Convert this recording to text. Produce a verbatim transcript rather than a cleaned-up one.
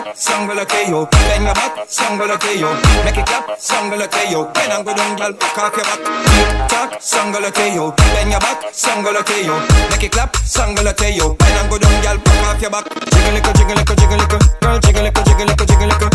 back, single okay yo. Bend your back, single okay yo. Make it clap, single okay yo. When I'm good on girl, back off your back. Talk, single okay yo. Bend your back, single okay yo. Make it clap, single okay yo. When I'm good on girl, back off your back. Jiggle it, jiggle it, jiggle it, girl, jiggle it, jiggle it, jiggle it.